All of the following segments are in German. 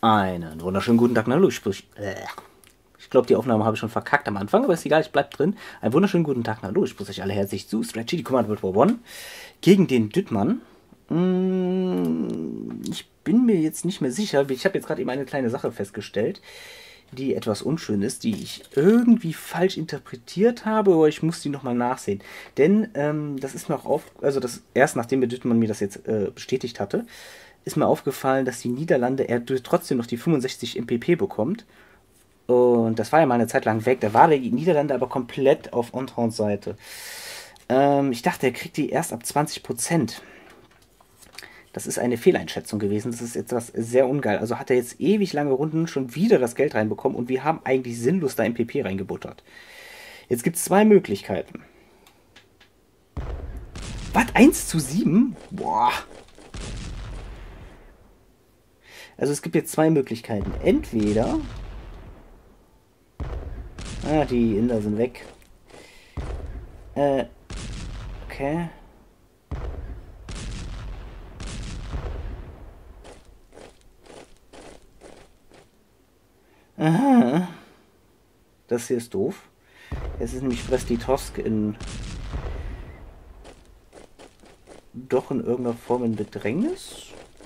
Einen wunderschönen guten Tag, hallo. Ich glaube, die Aufnahme habe ich schon verkackt am Anfang, aber ist egal, ich bleib drin. Einen wunderschönen guten Tag, hallo. Ich begrüße euch alle herzlich zu Strategy Command World War One gegen den Düttmann. Ich bin mir jetzt nicht mehr sicher. Ich habe jetzt gerade eben eine kleine Sache festgestellt, die etwas unschön ist, die ich irgendwie falsch interpretiert habe, aber ich muss die nochmal nachsehen. Denn das ist mir auch also das erst nachdem der Düttmann mir das jetzt bestätigt hatte, ist mir aufgefallen, dass die Niederlande er trotzdem noch die 65 MPP bekommt. Und das war ja mal eine Zeit lang weg. Da war die Niederlande aber komplett auf Entrance Seite. Ich dachte, er kriegt die erst ab 20%. Das ist eine Fehleinschätzung gewesen. Das ist etwas sehr ungeil. Also hat er jetzt ewig lange Runden schon wieder das Geld reinbekommen und wir haben eigentlich sinnlos da MPP reingebuttert. Jetzt gibt es zwei Möglichkeiten. Was? 1:7? Boah. Also es gibt jetzt zwei Möglichkeiten. Entweder... Ah, die Inder sind weg. Okay. Aha. Das hier ist doof. Es ist nämlich Brest-Litovsk doch in irgendeiner Form in Bedrängnis.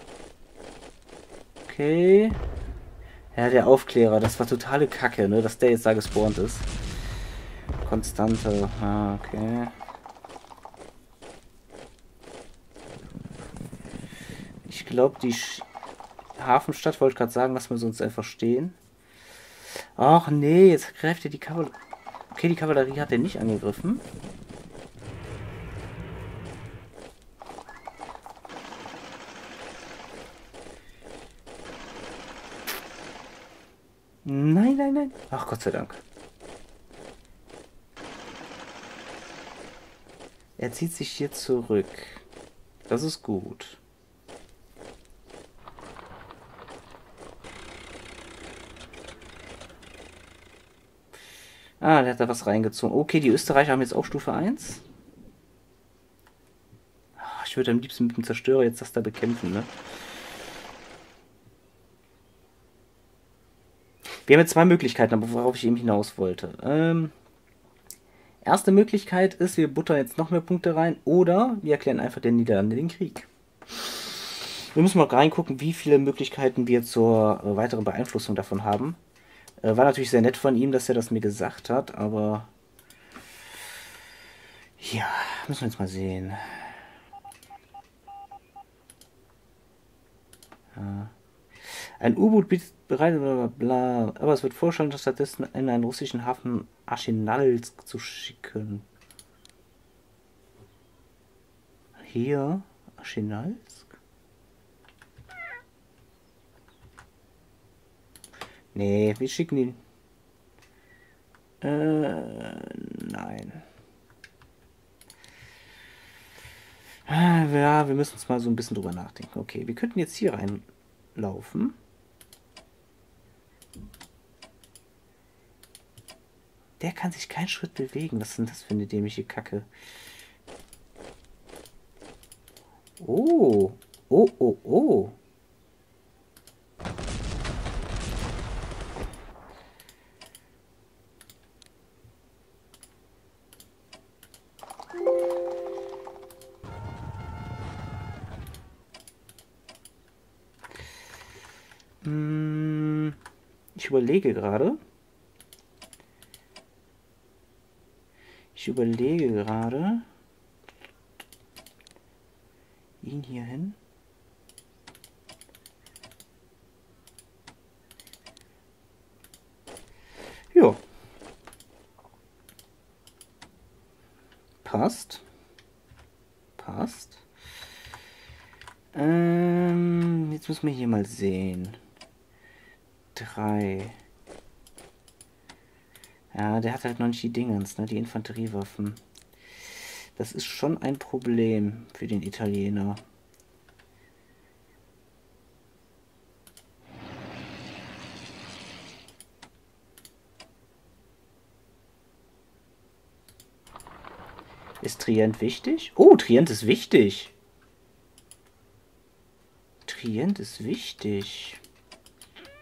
Okay. Ja, der Aufklärer, das war totale Kacke, ne, dass der jetzt da gespawnt ist. Konstante, okay. Ich glaube, die Hafenstadt, wollte ich gerade sagen, lassen wir sonst einfach stehen. Ach nee, jetzt greift er die Kavallerie. Okay, die Kavallerie hat er nicht angegriffen. Nein, nein, nein. Ach, Gott sei Dank. Er zieht sich hier zurück. Das ist gut. Ah, der hat da was reingezogen. Okay, die Österreicher haben jetzt auch Stufe 1. Ich würde am liebsten mit dem Zerstörer jetzt das da bekämpfen, ne? Wir haben jetzt zwei Möglichkeiten, aber worauf ich eben hinaus wollte. Erste Möglichkeit ist, wir buttern jetzt noch mehr Punkte rein oder wir erklären einfach den Niederlanden den Krieg. Wir müssen mal reingucken, wie viele Möglichkeiten wir zur weiteren Beeinflussung davon haben. War natürlich sehr nett von ihm, dass er das mir gesagt hat, aber ja, müssen wir jetzt mal sehen. Ja. Ein U-Boot bietet bereit, bla bla, aber es wird vorschlagen, stattdessen in einen russischen Hafen Archenalsk zu schicken. Hier, Archenalsk? Nee, wir schicken ihn. Nein. Ja, wir müssen uns mal so ein bisschen drüber nachdenken. Okay, wir könnten jetzt hier reinlaufen. Der kann sich keinen Schritt bewegen. Was ist denn das für eine dämliche Kacke? Oh. Oh, oh, oh. Ich überlege gerade. Ihn hier hin. Jo. Passt. Passt. Jetzt müssen wir hier mal sehen. 3. Ja, der hat halt noch nicht die Dingens, ne? Die Infanteriewaffen. Das ist schon ein Problem für den Italiener. Ist Trient wichtig? Oh, Trient ist wichtig. Trient ist wichtig.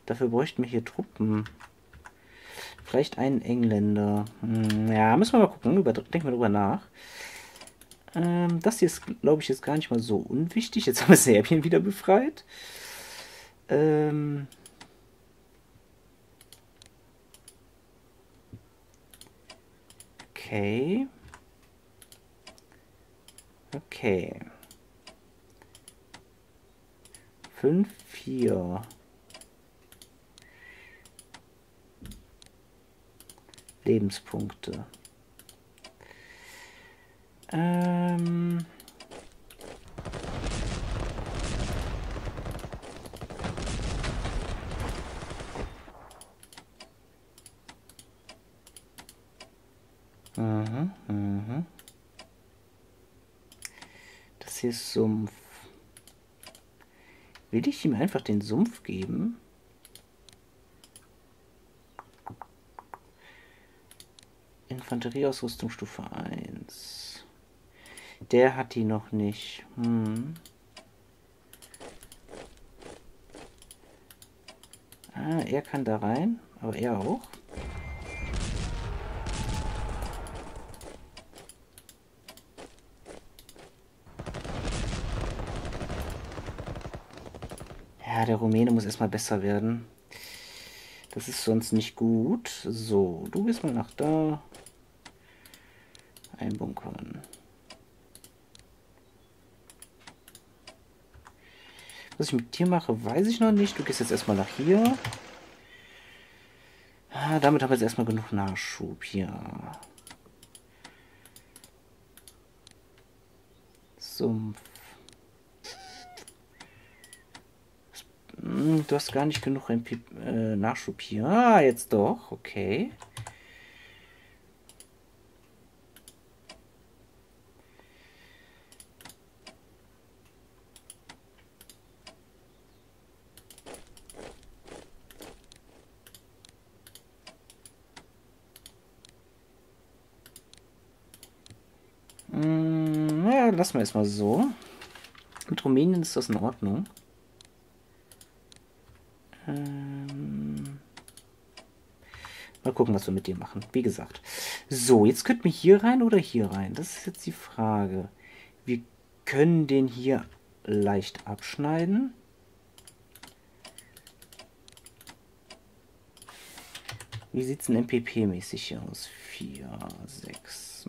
Dafür bräuchten wir hier Truppen. Vielleicht einen Engländer. Ja, müssen wir mal gucken. Denken wir drüber nach. Das hier ist, glaube ich, jetzt gar nicht mal so unwichtig. Jetzt haben wir Serbien wieder befreit. Okay. Okay. 5-4. Lebenspunkte. Das hier ist Sumpf. Will ich ihm einfach den Sumpf geben? Infanterieausrüstung Stufe 1. Der hat die noch nicht. Er kann da rein, aber er auch. Ja, der Rumäne muss erstmal besser werden. Das ist sonst nicht gut. So, du gehst mal nach da. Einbunkern. Was ich mit dir mache, weiß ich noch nicht. Du gehst jetzt erstmal nach hier. Damit haben wir jetzt erstmal genug Nachschub hier. Sumpf. Du hast gar nicht genug Nachschub hier. Jetzt doch. Okay. Ja, lassen wir erstmal so. Mit Rumänien ist das in Ordnung. Mal gucken, was wir mit dir machen. Wie gesagt. So, jetzt könnten wir hier rein oder hier rein. Das ist jetzt die Frage. Wir können den hier leicht abschneiden. Wie sieht es denn MPP-mäßig aus? 4, 6.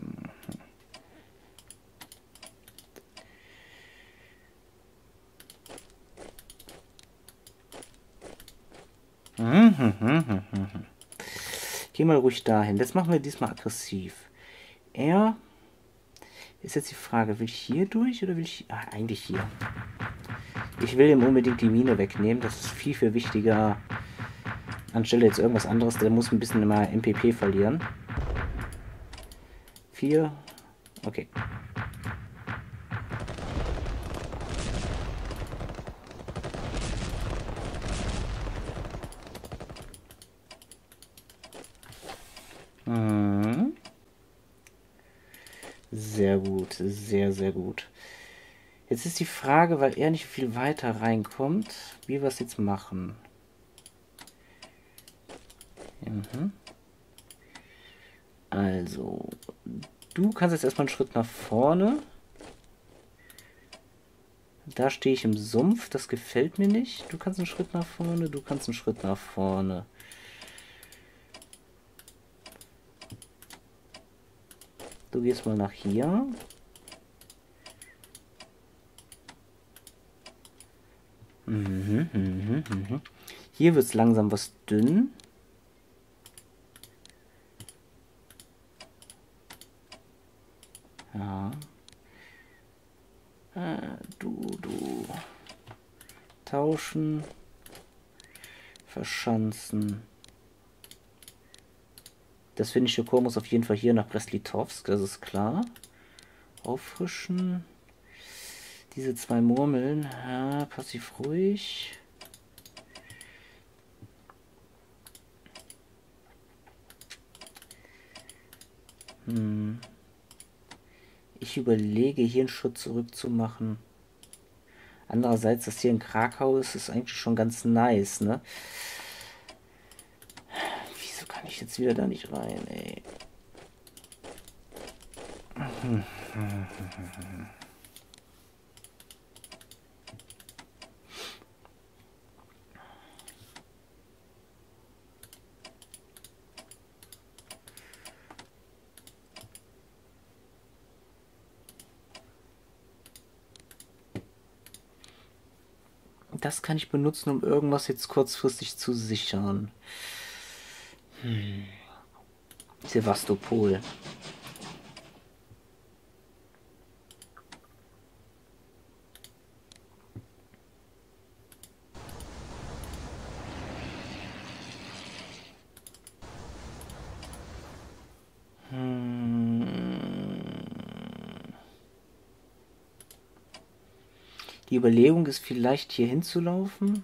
Geh mal ruhig dahin. Das machen wir diesmal aggressiv. Er ist jetzt die Frage, will ich hier durch oder will ich... eigentlich hier. Ich will ihm unbedingt die Mine wegnehmen. Das ist viel, viel wichtiger. Anstelle jetzt irgendwas anderes. Der muss ein bisschen immer MPP verlieren. 4. Okay. Sehr gut, sehr, sehr gut. Jetzt ist die Frage, weil er nicht viel weiter reinkommt, wie wir es jetzt machen. Also, du kannst jetzt erstmal einen Schritt nach vorne. Da stehe ich im Sumpf, das gefällt mir nicht. Du kannst einen Schritt nach vorne, du kannst einen Schritt nach vorne. Du gehst mal nach hier. Hier wird es langsam was dünn. Ja. Du. Tauschen. Verschanzen. Das finnische Korps muss auf jeden Fall hier nach Brest-Litovsk, das ist klar. Auffrischen. Diese 2 Murmeln. Ja, passiv ruhig. Ich überlege, hier einen Schritt zurück zu machen. Andererseits, das hier in Krakau ist eigentlich schon ganz nice, ne? kann ich jetzt wieder da nicht rein, ey. Das kann ich benutzen, um irgendwas jetzt kurzfristig zu sichern. Sevastopol. Die Überlegung ist vielleicht hier hinzulaufen.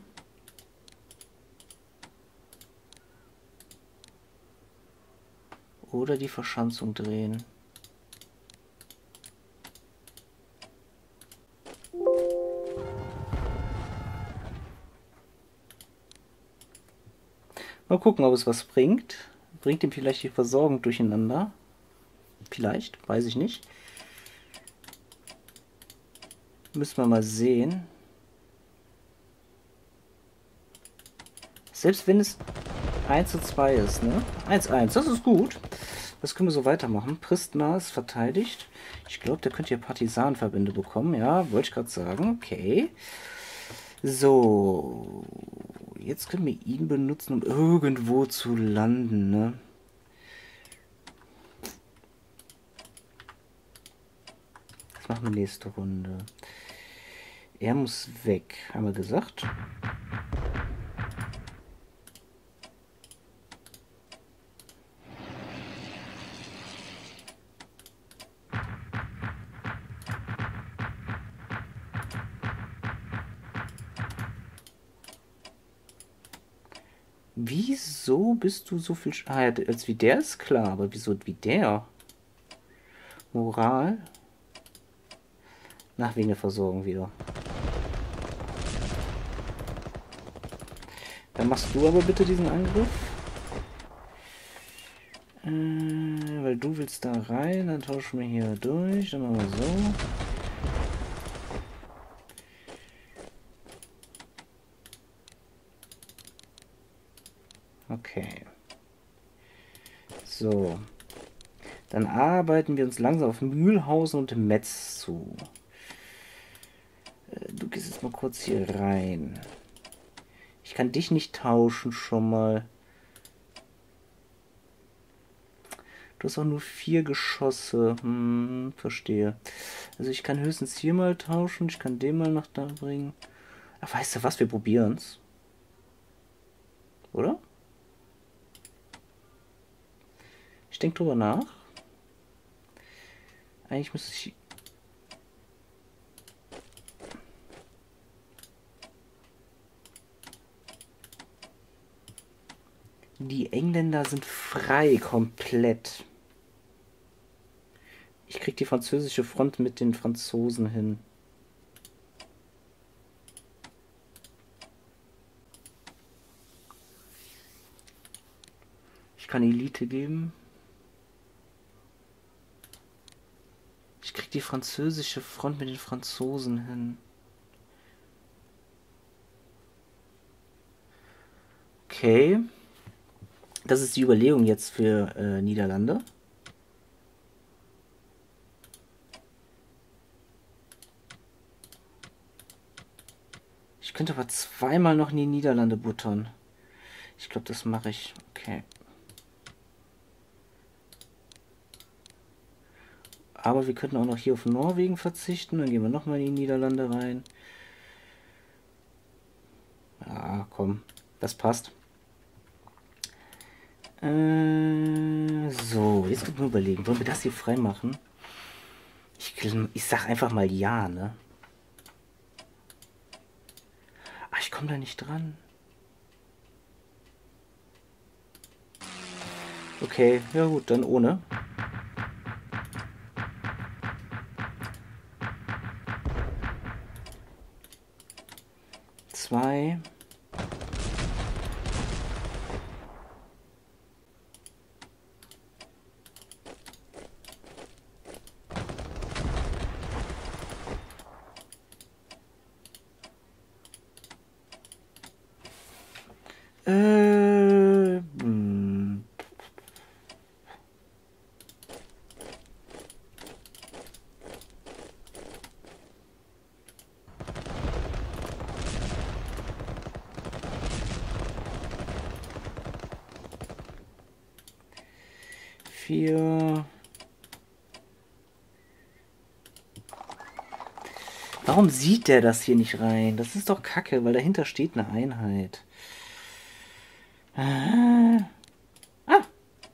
Oder die Verschanzung drehen. Mal gucken, ob es was bringt. Bringt ihm vielleicht die Versorgung durcheinander. Vielleicht, weiß ich nicht. Müssen wir mal sehen. Selbst wenn es 1:2 ist, ne? 1:1, das ist gut. Das können wir so weitermachen. Pristna ist verteidigt. Ich glaube, der könnte ja Partisanenverbände bekommen. Ja, wollte ich gerade sagen. Okay. So. Jetzt können wir ihn benutzen, um irgendwo zu landen, ne? Das machen wir nächste Runde. Er muss weg, haben wir gesagt. Wieso bist du so viel... Ah, als wie der ist klar, aber wieso wie der? Moral? Nach wegen der Versorgung wieder. Dann machst du aber bitte diesen Angriff. Weil du willst da rein, dann tauschen wir hier durch. Dann machen wir so. Okay. So. Dann arbeiten wir uns langsam auf Mühlhausen und Metz zu. Du gehst jetzt mal kurz hier rein. Ich kann dich nicht tauschen schon mal. Du hast auch nur 4 Geschosse. Verstehe. Also ich kann höchstens hier mal tauschen. Ich kann den mal nach da bringen. Ach, weißt du was? Wir probieren es. Oder? Ich denke drüber nach. Eigentlich müsste ich... Die Engländer sind frei, komplett. Ich krieg die französische Front mit den Franzosen hin. Ich kann Elite geben. Ich krieg die französische Front mit den Franzosen hin. Okay. Das ist die Überlegung jetzt für Niederlande. Ich könnte aber zweimal noch in die Niederlande buttern. Ich glaube, das mache ich. Okay. Aber wir könnten auch noch hier auf Norwegen verzichten. Dann gehen wir nochmal in die Niederlande rein. Ja, komm. Das passt. So, jetzt können wir überlegen. Wollen wir das hier freimachen? Ich sag einfach mal ja, ne? Ach, ich komme da nicht dran. Okay, ja gut, dann ohne. Zwei. Hm. Vier. Warum sieht der das hier nicht rein? Das ist doch Kacke, weil dahinter steht eine Einheit. Ah. Ah.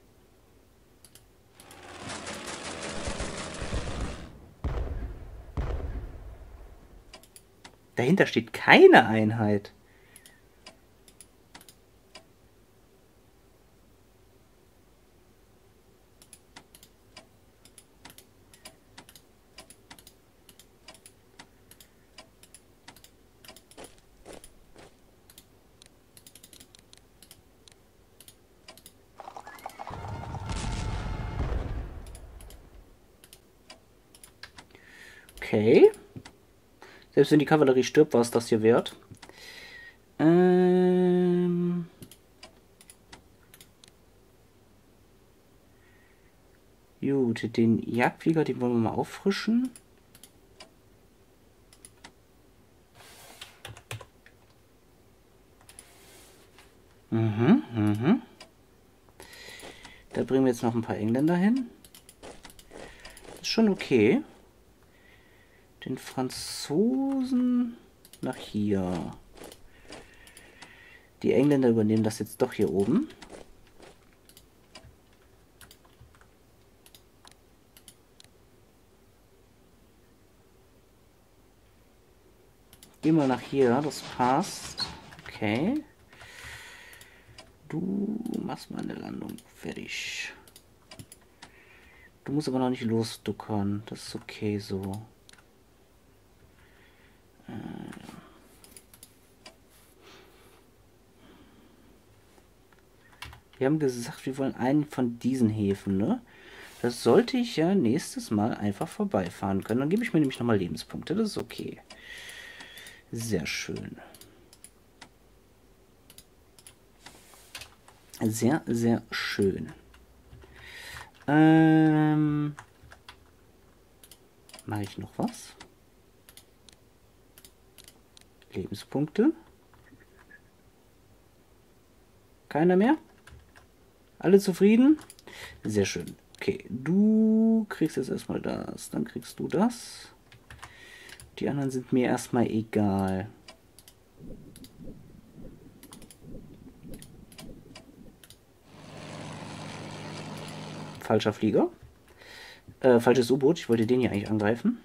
Dahinter steht keine Einheit. Okay. Selbst wenn die Kavallerie stirbt, war es das hier wert. Gut, den Jagdflieger, den wollen wir mal auffrischen. Da bringen wir jetzt noch ein paar Engländer hin. Das ist schon okay. Den Franzosen nach hier. Die Engländer übernehmen das jetzt doch hier oben. Geh mal nach hier, das passt. Okay. Du machst mal eine Landung fertig. Du musst aber noch nicht losduckern. Das ist okay so. Wir haben gesagt, wir wollen einen von diesen Häfen, ne? Das sollte ich ja nächstes Mal einfach vorbeifahren können. Dann gebe ich mir nämlich nochmal Lebenspunkte. Das ist okay. Sehr schön. Sehr, sehr schön. Mache ich noch was? Lebenspunkte. Keiner mehr? Alle zufrieden? Sehr schön. Okay, du kriegst jetzt erstmal das. Dann kriegst du das. Die anderen sind mir erstmal egal. Falscher Flieger. Falsches U-Boot. Ich wollte den hier eigentlich angreifen.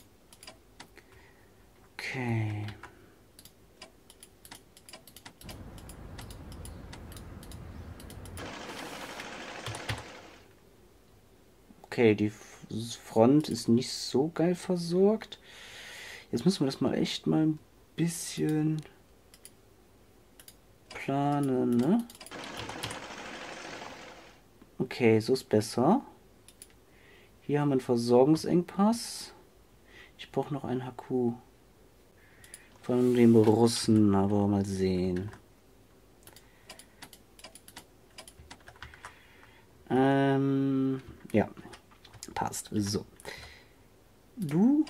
Okay. Okay, die Front ist nicht so geil versorgt. Jetzt müssen wir das mal echt mal ein bisschen planen, ne? Okay, so ist besser. Hier haben wir einen Versorgungsengpass. Ich brauche noch einen HQ. Von den Russen, aber mal sehen. Ja, passt. So. Du.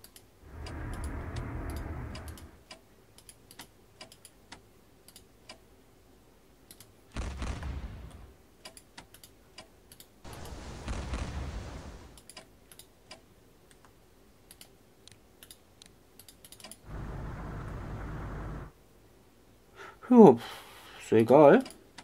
Ja, ist egal.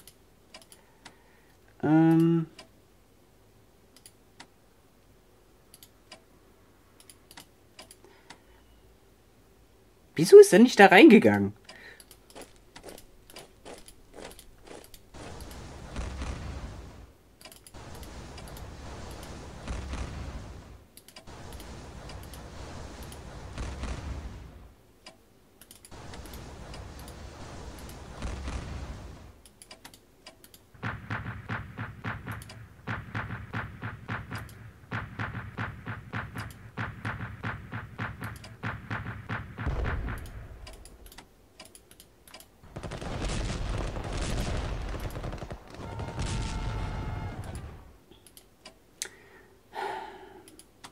Wieso ist er nicht da reingegangen?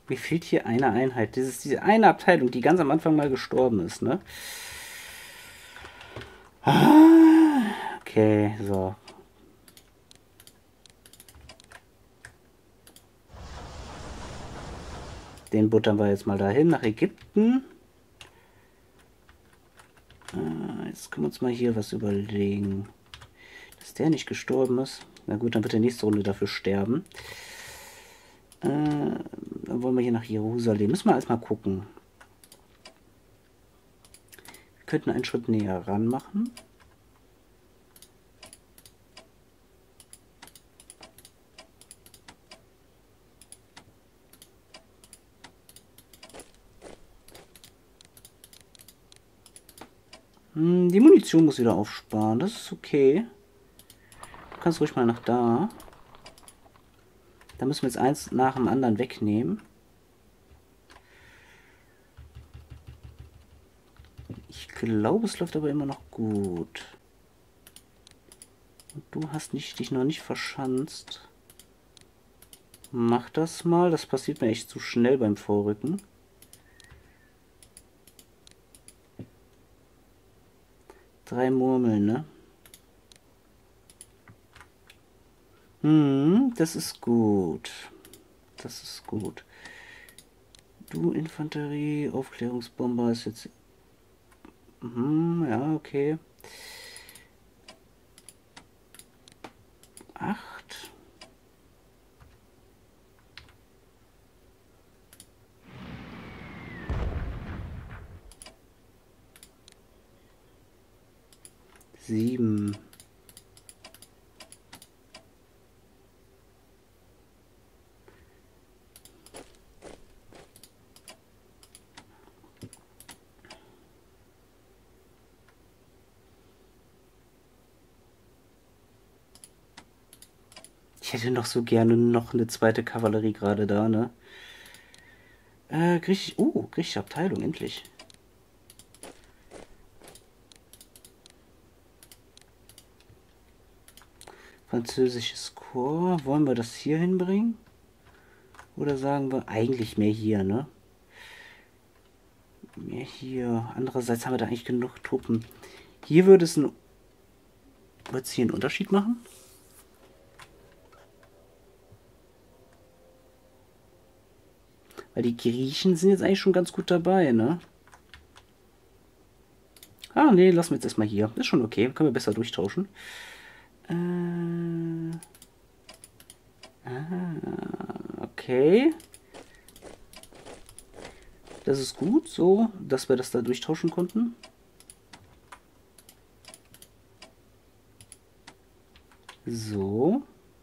Mir fehlt hier eine Einheit. Das ist diese eine Abteilung, die ganz am Anfang mal gestorben ist, ne? Okay, so. Den buttern wir jetzt mal dahin, nach Ägypten. Jetzt können wir uns mal hier was überlegen. Dass der nicht gestorben ist. Na gut, dann wird der nächste Runde dafür sterben. Dann wollen wir hier nach Jerusalem. Müssen wir erstmal gucken. Wir könnten einen Schritt näher ran machen. Die Munition muss wieder aufsparen. Das ist okay. Du kannst ruhig mal nach da. Da müssen wir jetzt eins nach dem anderen wegnehmen. Ich glaube, es läuft aber immer noch gut. Und du hast dich noch nicht verschanzt. Mach das mal. Das passiert mir echt zu schnell beim Vorrücken. Drei Murmeln, ne? Das ist gut. Das ist gut. Du Infanterie, Aufklärungsbomber ist jetzt... ja, okay. 8. Sieben. Ich hätte noch so gerne noch eine zweite Kavallerie gerade da, ne? Griechische Abteilung, endlich. Französisches Korps. Wollen wir das hier hinbringen? Oder sagen wir eigentlich mehr hier, ne? Mehr hier. Andererseits haben wir da eigentlich genug Truppen. Hier würde es hier einen Unterschied machen? Weil die Griechen sind jetzt eigentlich schon ganz gut dabei, ne? Ah, nee, lassen wir jetzt erstmal hier. Ist schon okay. Können wir besser durchtauschen. Okay. Das ist gut, so, dass wir das da durchtauschen konnten. So.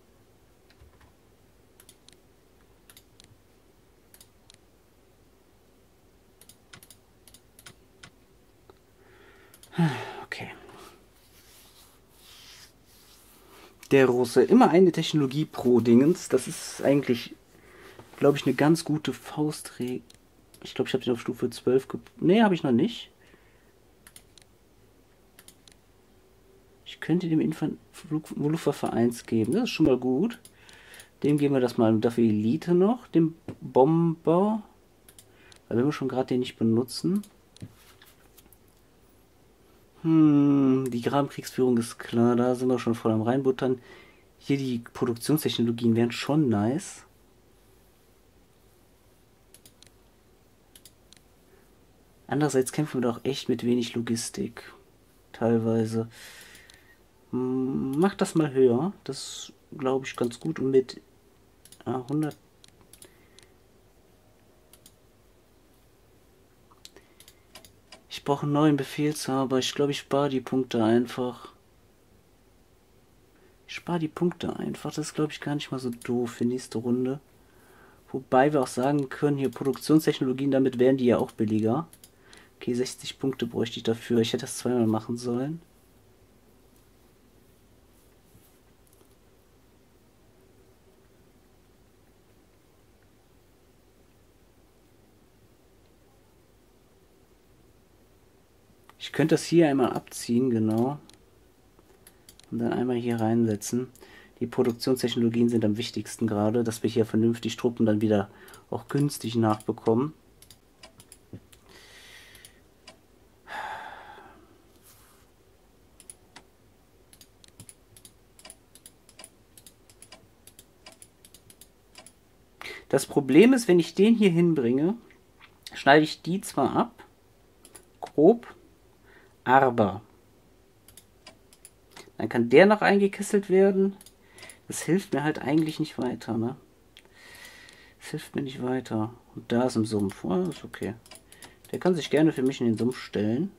Okay. Der Russe. Immer eine Technologie pro Dingens. Das ist eigentlich, glaube ich, eine ganz gute Faustregel. Ich glaube, ich habe den auf Stufe 12 Ne, habe ich noch nicht. Ich könnte dem Luftwaffe 1 geben. Das ist schon mal gut. Dem geben wir das mal dafür Elite noch. Dem Bomber. Weil wenn wir schon gerade den nicht benutzen. Die Grabenkriegsführung ist klar. Da sind wir schon voll am reinbuttern. Hier die Produktionstechnologien wären schon nice. Andererseits kämpfen wir doch echt mit wenig Logistik. Teilweise. Mach das mal höher. Das glaube ich ganz gut. Und mit 100. Ich brauche einen neuen Befehlshaber. Ich glaube, ich spare die Punkte einfach. Ich spare die Punkte einfach. Das ist, glaube ich, gar nicht mal so doof für nächste Runde. Wobei wir auch sagen können, hier Produktionstechnologien, damit wären die ja auch billiger. Okay, 60 Punkte bräuchte ich dafür. Ich hätte das zweimal machen sollen. Ich könnte das hier einmal abziehen, genau. Und dann einmal hier reinsetzen. Die Produktionstechnologien sind am wichtigsten gerade, dass wir hier vernünftig Truppen dann wieder auch günstig nachbekommen. Das Problem ist, wenn ich den hier hinbringe, schneide ich die zwar ab, grob, aber dann kann der noch eingekesselt werden. Das hilft mir halt eigentlich nicht weiter, ne? Das hilft mir nicht weiter. Und da ist im Sumpf. Oh, ist okay. Der kann sich gerne für mich in den Sumpf stellen.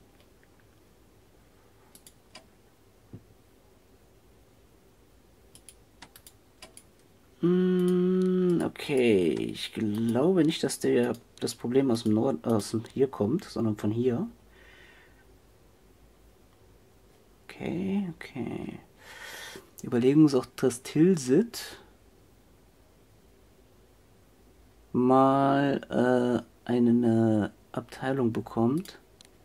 Okay, ich glaube nicht, dass das Problem aus dem Norden, hier kommt, sondern von hier. Okay, okay. Überlegen uns auch, dass Tilsit mal eine Abteilung bekommt.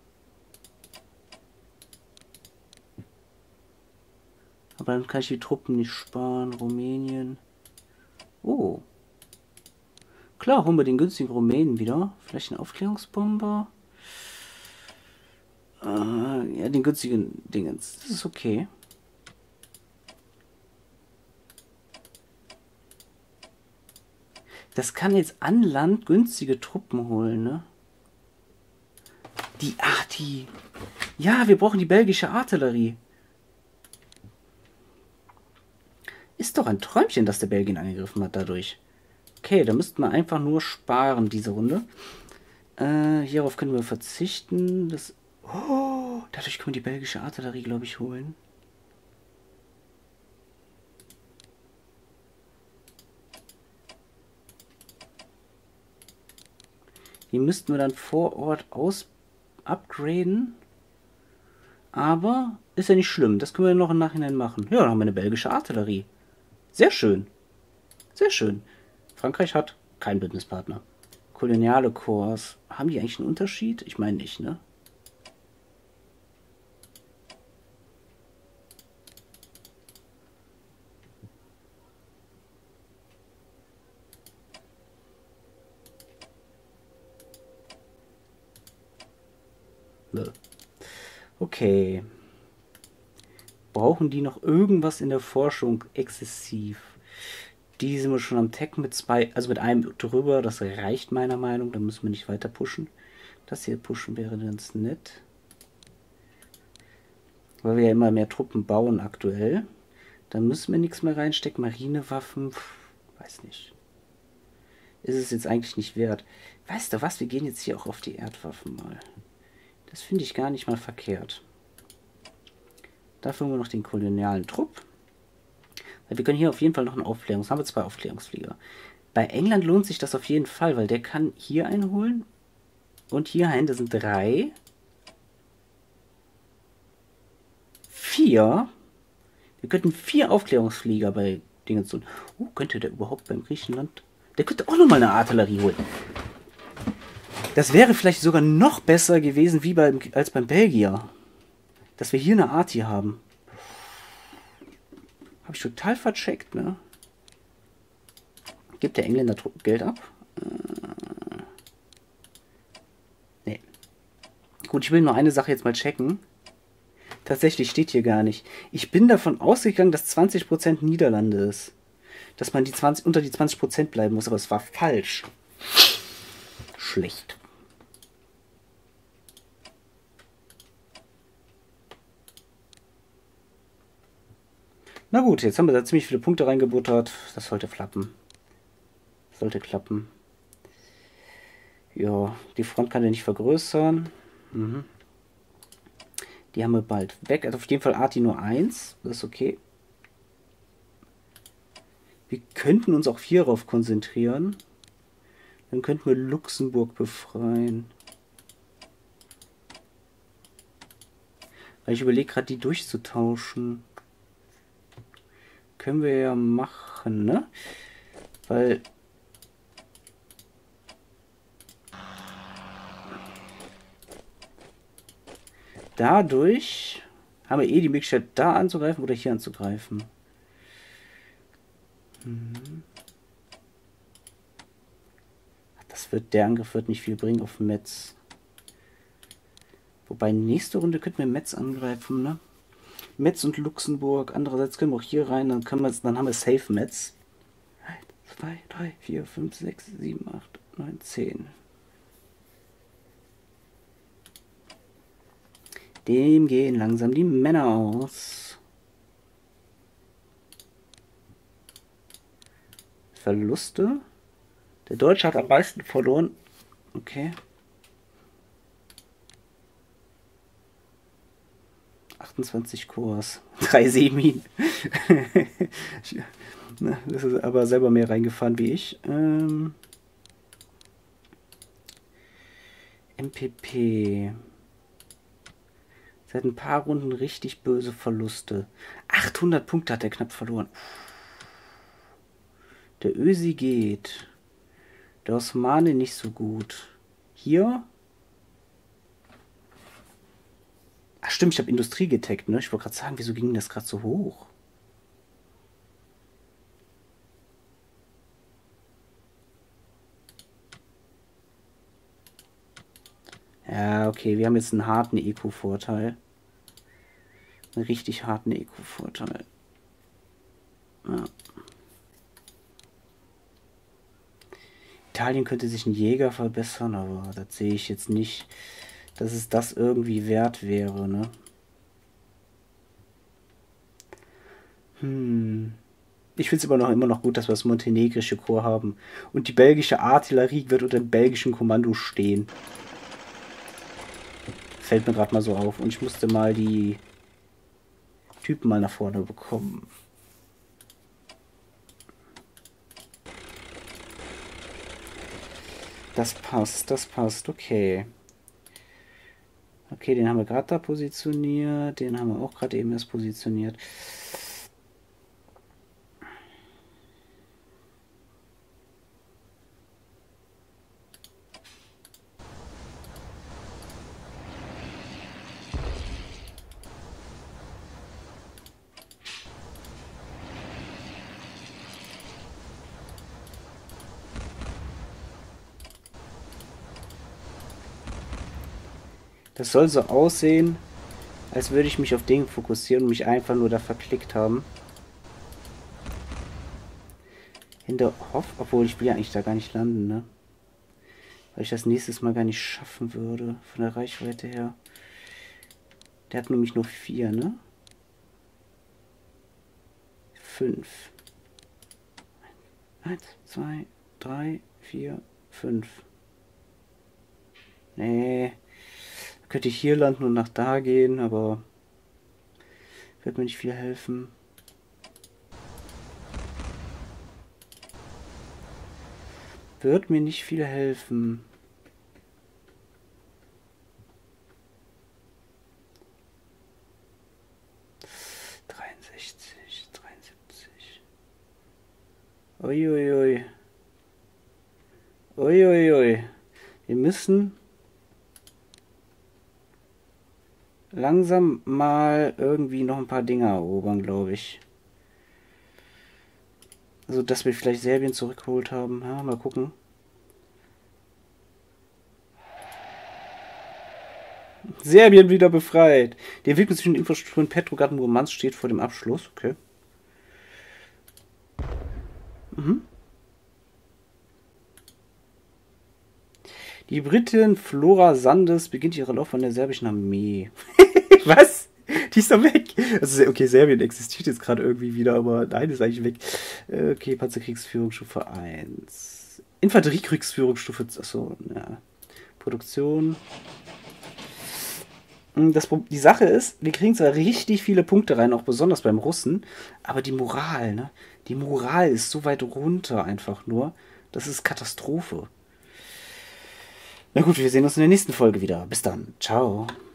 Aber dann kann ich die Truppen nicht sparen. Rumänien. Oh. Klar, holen wir den günstigen Rumänen wieder. Vielleicht einen Aufklärungsbomber. Ja, den günstigen Dingens. Das ist okay. Das kann jetzt an Land günstige Truppen holen, ne? Die. Ja, wir brauchen die belgische Artillerie. Ist doch ein Träumchen, dass der Belgien angegriffen hat dadurch. Okay, da müssten wir einfach nur sparen, diese Runde. Hierauf können wir verzichten. Dadurch können wir die belgische Artillerie, glaube ich, holen. Die müssten wir dann vor Ort upgraden. Aber ist ja nicht schlimm. Das können wir noch im Nachhinein machen. Ja, dann haben wir eine belgische Artillerie. Sehr schön. Sehr schön. Frankreich hat keinen Bündnispartner. Koloniale Korps. Haben die eigentlich einen Unterschied? Ich meine nicht, ne? Okay. Brauchen die noch irgendwas in der Forschung exzessiv? Die sind wir schon am Tech mit zwei, also mit einem drüber. Das reicht meiner Meinung. Da müssen wir nicht weiter pushen. Das hier pushen wäre ganz nett. Weil wir ja immer mehr Truppen bauen aktuell. Da müssen wir nichts mehr reinstecken. Marinewaffen, weiß nicht. Ist es jetzt eigentlich nicht wert. Weißt du was, wir gehen jetzt hier auch auf die Erdwaffen mal. Das finde ich gar nicht mal verkehrt. Dafür haben wir noch den kolonialen Trupp. Wir können hier auf jeden Fall noch einen haben wir 2 Aufklärungsflieger. Bei England lohnt sich das auf jeden Fall, weil der kann hier einholen. Und hier ein, das sind 3. 4. Wir könnten 4 Aufklärungsflieger bei Dingen tun. Könnte der überhaupt beim Griechenland? Der könnte auch nochmal eine Artillerie holen. Das wäre vielleicht sogar noch besser gewesen wie als beim Belgier. Dass wir hier eine Arti haben. Habe ich total vercheckt, ne? Gibt der Engländer Geld ab? Nee. Gut, ich will nur eine Sache jetzt mal checken. Tatsächlich steht hier gar nicht. Ich bin davon ausgegangen, dass 20% Niederlande ist. Dass man unter die 20% bleiben muss, aber es war falsch. Schlecht. Na gut, jetzt haben wir da ziemlich viele Punkte reingebuttert. Das sollte klappen. Sollte klappen. Ja, die Front kann ja nicht vergrößern. Die haben wir bald weg. Also auf jeden Fall Arti nur 1. Das ist okay. Wir könnten uns auch hierauf konzentrieren. Dann könnten wir Luxemburg befreien. Weil ich überlege gerade, die durchzutauschen. Können wir ja machen, ne? Weil dadurch haben wir die Möglichkeit, da anzugreifen oder hier anzugreifen. Der Angriff wird nicht viel bringen auf Metz. Wobei nächste Runde könnten wir Metz angreifen, ne? Metz und Luxemburg. Andererseits können wir auch hier rein, dann haben wir Safe Metz. 1, 2, 3, 4, 5, 6, 7, 8, 9, 10. Dem gehen langsam die Männer aus. Verluste. Der Deutsche hat am meisten verloren. Okay. 28 Kurs. 3 Semin. Das ist aber selber mehr reingefahren wie ich. MPP. Seit ein paar Runden richtig böse Verluste. 800 Punkte hat er knapp verloren. Der Ösi geht. Der Osmane nicht so gut. Hier. Ach stimmt, ich habe Industrie getaggt, ne? Ich wollte gerade sagen, wieso ging das gerade so hoch? Ja, okay, wir haben jetzt einen harten Eco-Vorteil. Einen richtig harten Eco-Vorteil. Ja. Italien könnte sich ein Jäger verbessern, aber das sehe ich jetzt nicht, dass es das irgendwie wert wäre, ne? Ich finde es immer noch gut, dass wir das montenegrische Korps haben. Und die belgische Artillerie wird unter dem belgischen Kommando stehen. Fällt mir gerade mal so auf. Und ich musste mal die Typen mal nach vorne bekommen. Das passt, okay. Okay, den haben wir gerade da positioniert, den haben wir auch gerade eben erst positioniert. Das soll so aussehen, als würde ich mich auf den fokussieren und mich einfach nur da verklickt haben. In der obwohl ich will ja eigentlich da gar nicht landen, ne? Weil ich das nächstes Mal gar nicht schaffen würde, von der Reichweite her. Der hat nämlich nur 4, ne? 5. 1, 2, 3, 4, 5. Nee. Könnte ich hier landen und nach da gehen, aber wird mir nicht viel helfen. Wird mir nicht viel helfen. Uiuiui. Uiuiui. Wir müssen langsam mal irgendwie noch ein paar Dinge erobern, glaube ich. Also, dass wir vielleicht Serbien zurückgeholt haben. Ja, mal gucken. Serbien wieder befreit. Die Entwicklung zwischen Infrastruktur in Petrograd und Murmansk steht vor dem Abschluss. Okay. Die Britin Flora Sandes beginnt ihre Laufbahn der serbischen Armee. Was? Die ist doch weg. Also, okay, Serbien existiert jetzt gerade irgendwie wieder, aber nein, ist eigentlich weg. Okay, Panzerkriegsführungsstufe 1. Infanteriekriegsführungsstufe. Achso, ja. Produktion. Die Sache ist, wir kriegen zwar richtig viele Punkte rein, auch besonders beim Russen, aber die Moral, ne? Die Moral ist so weit runter einfach nur. Das ist Katastrophe. Na gut, wir sehen uns in der nächsten Folge wieder. Bis dann. Ciao.